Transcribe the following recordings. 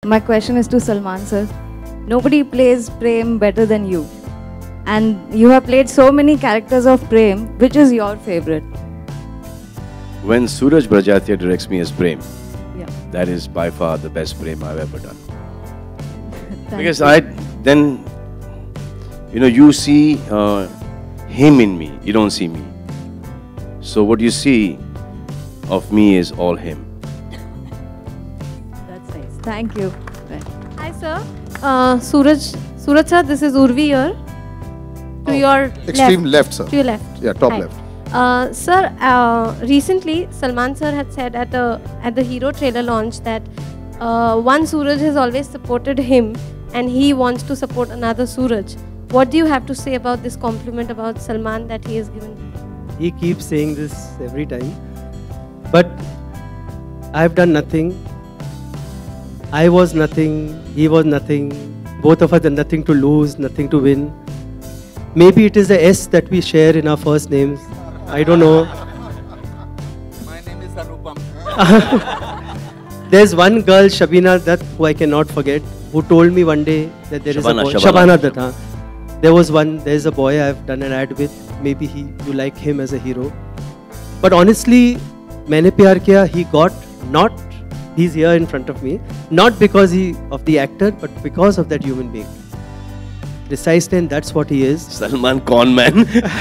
My question is to Salman sir. Nobody plays Prem better than you. And you have played so many characters of Prem. Which is your favorite? When Suraj Brajatia directs me as Prem, Yeah. that is by far the best Prem I've ever done. Because you. you see him in me, you don't see me. So what you see of me is all him. That's nice. Thank you. Hi sir. Suraj sir, this is Urvi here. To your extreme left, sir. To your left. Yeah, top Hi. left. Sir, recently Salman sir had said at the Hero trailer launch that one Suraj has always supported him and he wants to support another Suraj. What do you have to say about this compliment about Salman that he has given? He keeps saying this every time. But I've done nothing. I was nothing. He was nothing. Both of us had nothing to lose, nothing to win. Maybe it is the S that we share in our first names. I don't know. My name is Anupam. There's one girl, Shabina Dutt, who I cannot forget, who told me one day that there is a boy. Shabana Dutt, huh? There's a boy I've done an ad with. Maybe you like him as a hero. But honestly, Maine Pyar Kiya, he got not, he's here in front of me, not because of the actor, but because of that human being. Precisely, and that's what he is. Salman con man.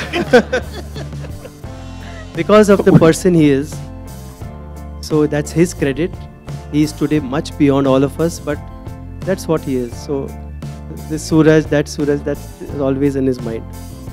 Because of the person he is. So that's his credit. He is today much beyond all of us, but that's what he is. So this Suraj, that's always in his mind.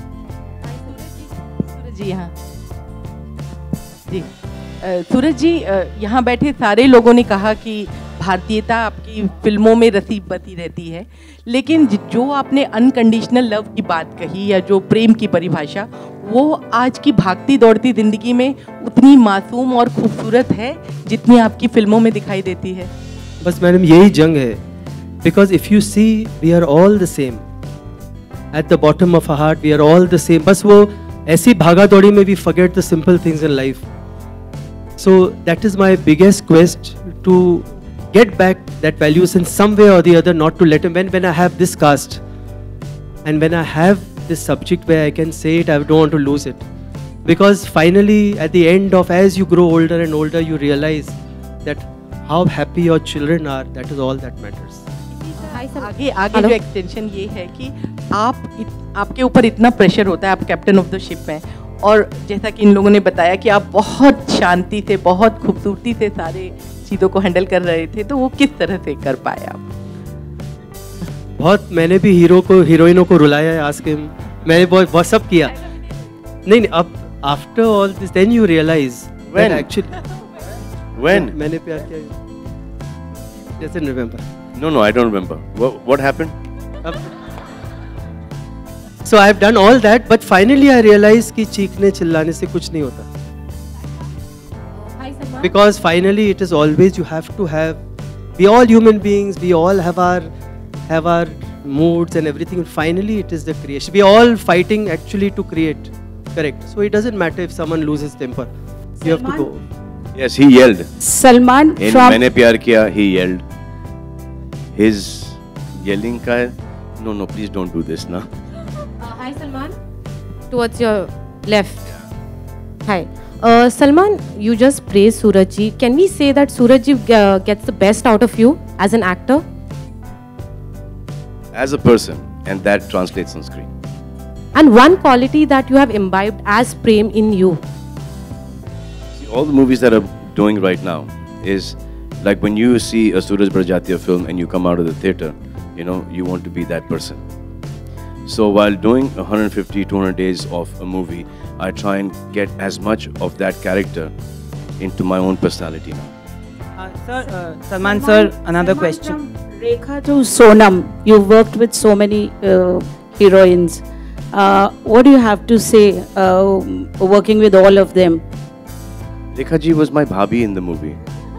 सूरज जी यहाँ जी सूरज जी यहाँ बैठे सारे लोगों ने कहा कि भारतीयता आपकी फिल्मों में रसी बसी रहती है, लेकिन जो आपने अनकंडीशनल लव की बात कही या जो प्रेम की परिभाषा, वो आज की भागती दौड़ती ज़िंदगी में उतनी मासूम और खूबसूरत है जितनी आपकी फिल्मों में दिखाई देती है. बस मैडम यही जंग है. Because if you see, we are all the same. At the bottom of our heart, we are all the same. बस वो ऐसी भागा दौड़ी में we forget the simple things in life. So that is my biggest quest, to get back that values in some way or the other, not to let him. When I have this cast and when I have this subject where I can say it, I don't want to lose it. Because finally, at the end of, as you grow older and older, you realize that how happy your children are, that is all that matters. आगे जो extension ये है कि आपके ऊपर इतना pressure होता है, आप कैप्टन ऑफ द शिप हैं, और जैसा कि इन लोगों ने बताया कि आप बहुत शांति से, बहुत खूबसूरती से सारे चीज़ों को हैंडल कर रहे थे, तो वो किस तरह से कर पाए आप? बहुत मैंने भी हीरोइनों को रुलाया है, आस्क हिम. मैंने बहुत सब किया. नहीं, अब after all this then you realise when actually मैंने प्यार किया. जैसे remember. No, I don't remember. What happened? So I have done all that, but finally I realized कि चीखने चिल्लाने से कुछ नहीं होता. Because finally it is always you have to have. We all human beings. We all have our moods and everything. And finally it is the creation. We all fighting actually to create. Correct. So it doesn't matter if someone loses temper. You have to go. Yes, he yelled. Salman in from Maine Pyar Kiya, he yelled. His yelling ka, no, please don't do this now. Hi Salman, towards your left. Hi. Salman, you just praised Suraj ji. Can we say that Suraj ji gets the best out of you as an actor? As a person, and that translates on screen. And one quality that you have imbibed as Prem in you? See, all the movies that I'm doing right now is like when you see a Suraj Brajatia film and you come out of the theatre, you want to be that person. So while doing 150, 200 days of a movie, I try and get as much of that character into my own personality now. Sir, Salman sir, another question. Rekha to Sonam, you worked with so many heroines. What do you have to say working with all of them? Rekha ji was my bhabhi in the movie.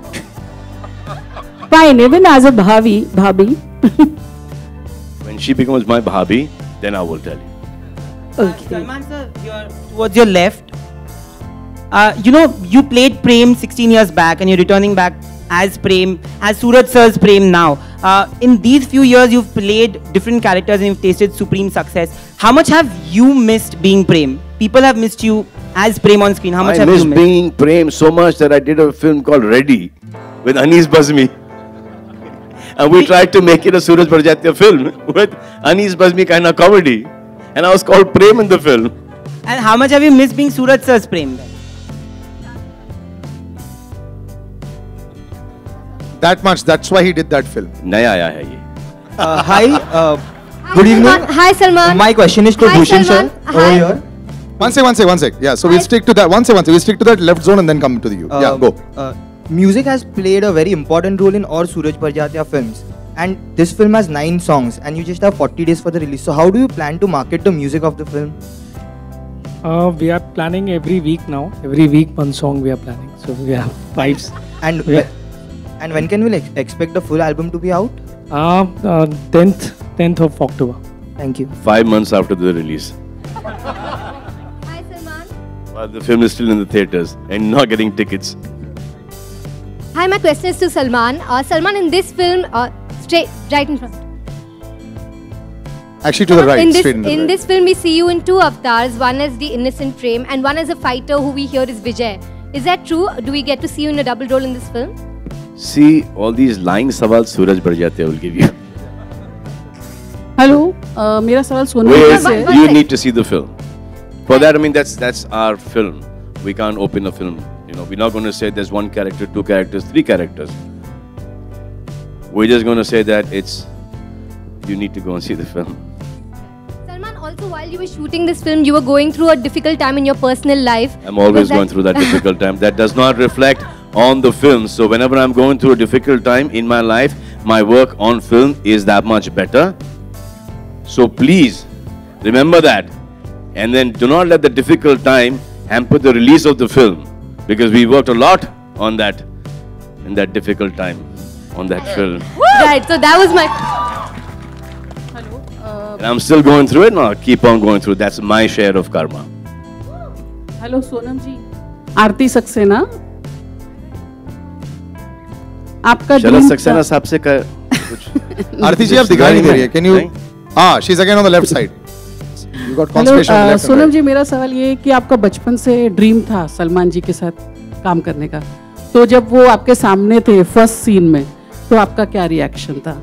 Fine, even as a bhabhi. When she becomes my bhabhi, then I will tell you. Okay. Salman sir, towards your left. You played Prem 16 years back and you're returning back as Prem, as Suraj sir's Prem now. In these few years, you've played different characters and you've tasted supreme success. How much have you missed being Prem? People have missed you as Prem on screen. How much have you missed? I missed being Prem so much that I did a film called Ready with Anis Bazmi. And we tried to make it a Suraj Barjatya film with Anis Bazmi kind of comedy. And I was called Prem in the film. And how much have you missed being Suraj sir's Prem? That much. That's why he did that film. Naya aaya hai ye. Hi, good evening. Hi Salman. My question is to Hi, Bhushan sir Salman. over Hi. here. One sec. Yeah, so we'll stick to that. One sec. We'll stick to that left zone and then come to the you. Yeah, go. Music has played a very important role in all Suraj Barjatya films. And this film has 9 songs and you just have 40 days for the release. So how do you plan to market the music of the film? We are planning every week now. Every week one song we are planning. So we have 5. And and when can we expect the full album to be out? 10th of October. Thank you. 5 months after the release. Hi Salman. While the film is still in the theatres and not getting tickets. Hi, my question is to Salman. Salman, in this film, straight right in front. Actually, to the right. In this, straight into the in right. this film, we see you in 2 avatars. One is the innocent Prem, and one is a fighter who we hear is Vijay. Is that true? Do we get to see you in a double role in this film? See, all these lying sawals Suraj Barjatya will give you. Hello मेरा सवाल Sonam Wait, से है. you need to see the film. For that, I mean, that's our film. We can't open a film. You know, we're not going to say there's 1 character, 2 characters, 3 characters. We're just going to say that you need to go and see the film. Salman, also while you were shooting this film, you were going through a difficult time in your personal life. I'm always going through that difficult time. That does not reflect on the film. So whenever I'm going through a difficult time in my life, my work on film is that much better. So please remember that. And then do not let the difficult time hamper the release of the film. Because we worked a lot on that, in that difficult time, on that film. Right, so that was my... And I'm still going through it, and I'll keep on going through it. That's my share of karma. Hello Sonam ji, Aarti Saxena. आपका शरद dream Saxena था- साहब से कुछ Aarti ji, आप दिखाई नहीं दे रही है. Can you? Ah, she's again on the left side. You got concentration on the left and Sonam right. जी, मेरा सवाल ये है कि आपका बचपन से ड्रीम था सलमान जी के साथ काम करने का. तो जब वो आपके सामने थे फर्स्ट सीन में, तो आपका क्या रिएक्शन था?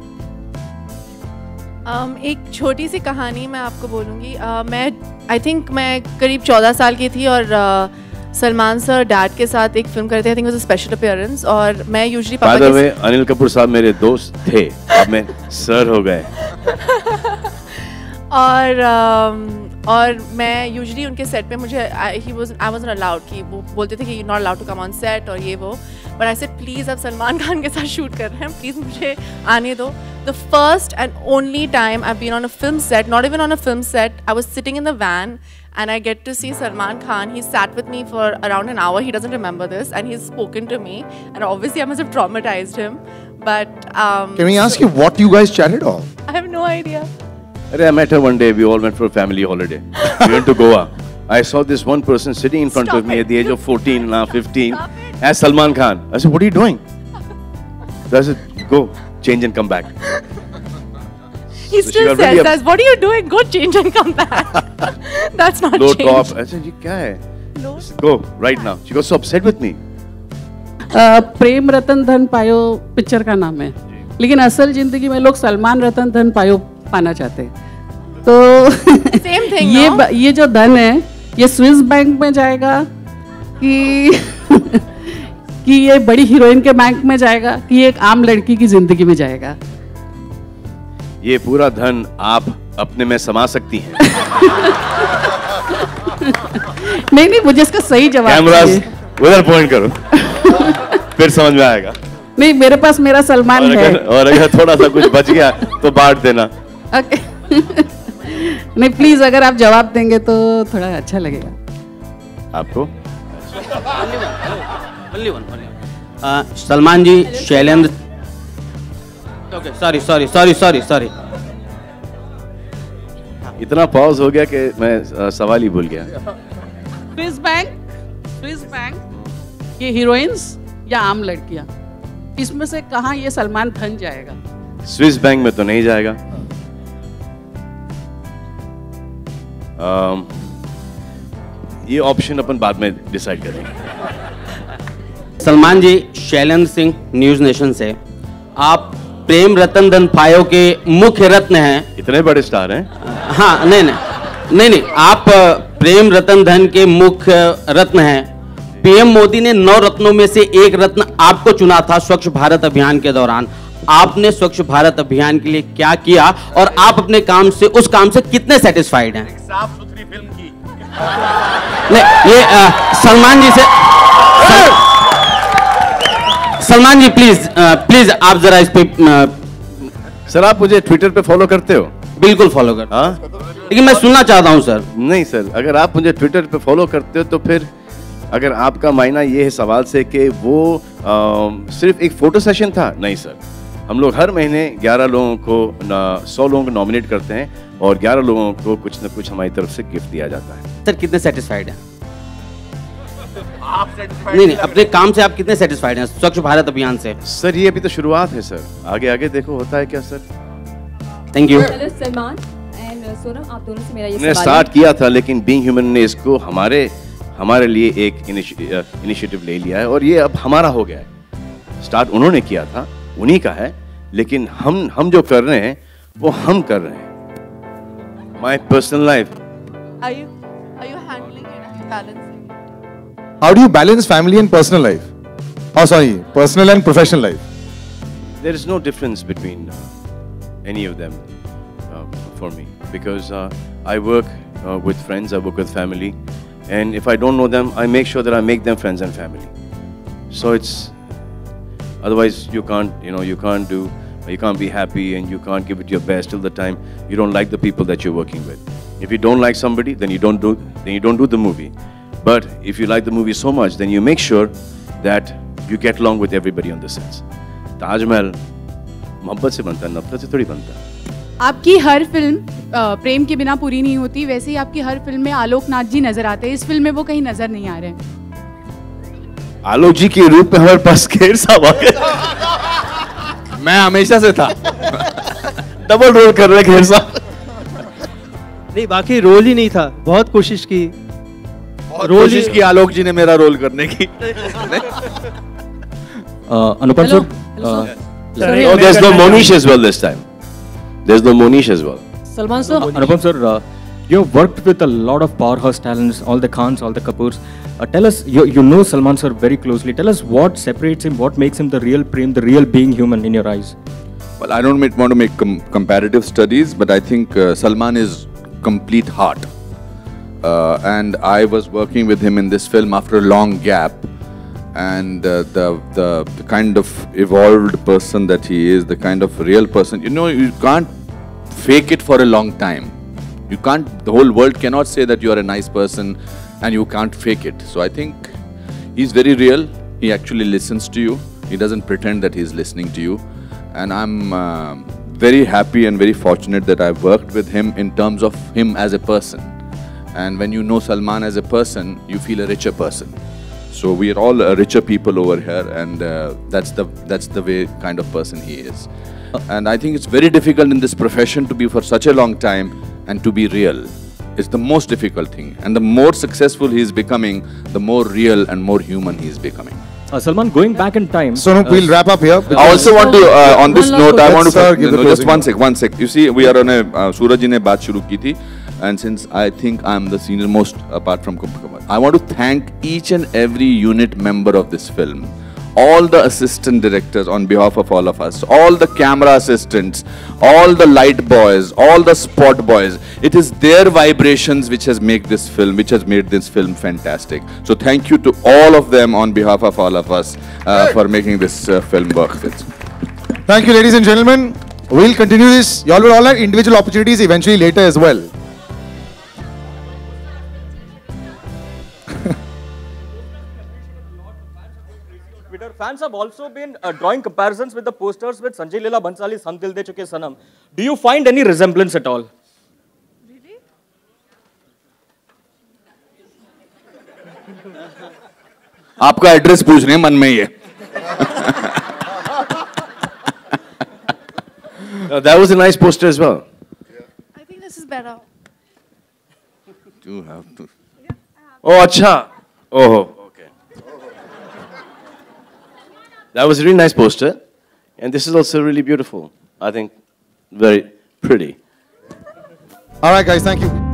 एक छोटी सी कहानी मैं आपको बोलूँगी. आई थिंक मैं करीब 14 साल की थी और सलमान सर डैड के साथ एक फिल्म करते थे. I think was a special appearance और मैं usually By the way, Anil Kapoor sahab मेरे दोस्त थे. अब मैं सर हो गए. और मैं यूजुअली उनके सेट पे मुझे आई वाज़न्ट अलाउड कि वो बोलते थे कि you not allowed to come on set और ये वो. बट आई सेड प्लीज़ अब सलमान खान के साथ शूट कर रहे हैं, प्लीज़ मुझे आने दो. The first and only time I been on a film set, not even on a film set, I was sitting in the van and I get to see Salman Khan. He sat with me for around an hour. He doesn't remember this, and he's spoken to me. And obviously, I must have traumatized him. But Can we ask you what you guys chatted on? I have no idea. I met her one day. We all went for a family holiday. We went to Goa. I saw this one person sitting in front of me at the age of 14, now 15, as Salman Khan. I said, "What are you doing?" I said, "Go, change and come back." He So she still got says really that. What are you doing? Go change and come back. That's not Low change. top. I said, "ये क्या है?" I said, "Go right now." She got so upset with me. Prem Ratan Dhan पायो picture का नाम है, लेकिन असल जिंदगी में लोग सलमान रतन धन पायो पाना चाहते हैं. तो Same thing, no? ये जो धन है, ये स्विस बैंक में जाएगा कि कि ये बड़ी हीरोइन के बैंक में जाएगा कि ये एक आम लड़की की जिंदगी में जाएगा? ये पूरा धन आप अपने में समा सकती हैं. नहीं, मुझे इसका सही जवाब कैमरास चाहिए. उधर पॉइंट करो. फिर समझ में आएगा. नहीं, मेरे पास मेरा सलमान है. और अगर थोड़ा सा कुछ बच गया तो बांट देना. ओके. नहीं, प्लीज अगर आप जवाब देंगे तो थोड़ा अच्छा लगेगा. आपको सलमान जी, शैलेंद्र. Okay, sorry. इतना पॉज हो गया कि मैं सवाल ही भूल गया. स्विस बैंक ये हीरोइंस या आम लड़कियां? इसमें से कहाँ ये सलमान धन जाएगा? स्विस बैंक में तो नहीं जाएगा। ये ऑप्शन अपन बाद में डिसाइड करेंगे। सलमान जी, शैलेंद्र सिंह, न्यूज नेशन से। आप प्रेम रतन धन फायो के मुख्य रत्न हैं। इतने बड़े स्टार हैं? हाँ, नहीं, आप प्रेम रतन धन के मुख्य रत्न हैं। पीएम मोदी ने 9 रत्नों में से एक रत्न आपको चुना था स्वच्छ भारत अभियान के दौरान। आपने स्वच्छ भारत अभियान के लिए क्या किया और आप अपने काम से, उस काम से कितने सेटिस्फाइड हैं? साफ सुथरी फिल्म की। नहीं, ये सलमान जी से सलमान जी प्लीज आप जरा इस पे। सर, आप मुझे ट्विटर पे फॉलो करते हो? बिल्कुल फॉलो करता हूं। लेकिन मैं सुनना चाहता हूं सर। नहीं सर, अगर आप मुझे ट्विटर पे फॉलो करते हो तो फिर अगर आपका मायना ये है सवाल से कि वो सिर्फ एक फोटो सेशन था, नहीं सर। हम लोग हर महीने 11 लोगों को 100 लोगों को नॉमिनेट करते हैं और 11 लोगों को कुछ न कुछ हमारी तरफ से गिफ्ट दिया जाता है। सर, कितने सेटिस्फाइड हैं? आप सेटिस्फाइड? नहीं, अपने काम से आप कितने सेटिस्फाइड हैं स्वच्छ भारत अभियान से? सर, ये अभी तो शुरुआत है सर, आगे देखो होता है क्या sir. Thank you. Hello Salman and Sonam, आप दोनों से मेरा ये मैंने सवाल स्टार्ट किया था, लेकिन बीइंग ह्यूमन ने इसको हमारे लिए एक इनिशिएटिव ले लिया है और ये अब हमारा हो गया है। स्टार्ट उन्होंने किया था, उन्हीं का है, लेकिन हम जो कर रहे हैं वो हम कर रहे हैं। My personal life. Are you handling balance? How do you balance family and personal life? Oh, sorry, personal and professional life. There is no difference between any of them for me because I work with friends, I work with family, and if I don't know them, I make sure that I make them friends and family. So it's otherwise you can't be happy and you can't give it your best till the time you don't like the people that you're working with. If you don't like somebody, then you don't do the movie. But if you like the movie so much, then you make sure that you get along with everybody on the sets. Taj Mahal मोहब्बत से बनता है, नफरत से थोड़ी बनता है। आपकी हर फिल्म प्रेम के बिना पूरी नहीं होती, वैसे ही आपकी हर फिल्म में आलोक नाथ जी नजर आते हैं। इस फिल्म में वो कहीं नजर नहीं आ रहे हैं। आलोक जी के रूप में हमारे पास खेर साहब आ गए। मैं हमेशा से था। डबल रोल कर रहे खेर साहब। नहीं, बाकी रोल ही नहीं था, बहुत कोशिश की। कोशिश की आलोक जी ने मेरा रोल करने की। Anupam sir, there's no Monish as well this time. There's no Monish as well. Salman sir, Anupam sir, you have worked with a lot of powerhouse talents, all the Khans, all the Kapoors. Tell us, you know Salman sir very closely. Tell us what separates him, what makes him the real Prem, the real being human in your eyes. Well, I don't want to make comparative studies, but I think Salman is complete heart. And I was working with him in this film after a long gap. And the kind of evolved person that he is, the kind of real person, you can't fake it for a long time. You can't, the whole world cannot say that you are a nice person and you can't fake it. So I think he's very real. He actually listens to you. He doesn't pretend that he's listening to you. And I'm very happy and very fortunate that I've worked with him in terms of him as a person. And when you know Salman as a person, you feel a richer person. So we are all richer people over here, and that's the way kind of person he is. And I think it's very difficult in this profession to be for such a long time and to be real. It's the most difficult thing. And the more successful he is becoming, the more real and more human he is becoming. Salman, going back in time. So we'll wrap up here. I also want to, on this note, I want to just one sec. You see, we are on a Suraj ji ne baat shuru ki thi. And since I think I'm the senior most apart from Kumar, I want to thank each and every unit member of this film, all the assistant directors on behalf of all of us, all the camera assistants, all the light boys, all the spot boys. It is their vibrations which has made this film fantastic. So thank you to all of them on behalf of all of us for making this film work. Thank you, ladies and gentlemen. We'll continue this. You all will all have individual opportunities eventually later as well. Fans have also been drawing comparisons with the posters with Sanjay Leela Bhansali's Hum Dil De Chuke Sanam. Do you find any resemblance at all? Really? आपका address पूछ रहे हैं मन में ये। That was a nice poster as well. I think this is better. You have to. Oh, acha. Oh, okay. That was a really nice poster. And this is also really beautiful. I think very pretty. All right, guys, thank you.